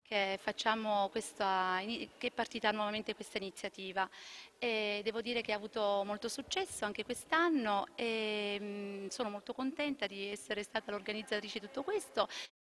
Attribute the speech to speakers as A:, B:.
A: che è partita nuovamente questa iniziativa. E devo dire che ha avuto molto successo anche quest'anno e sono molto contenta di essere stata l'organizzatrice di tutto questo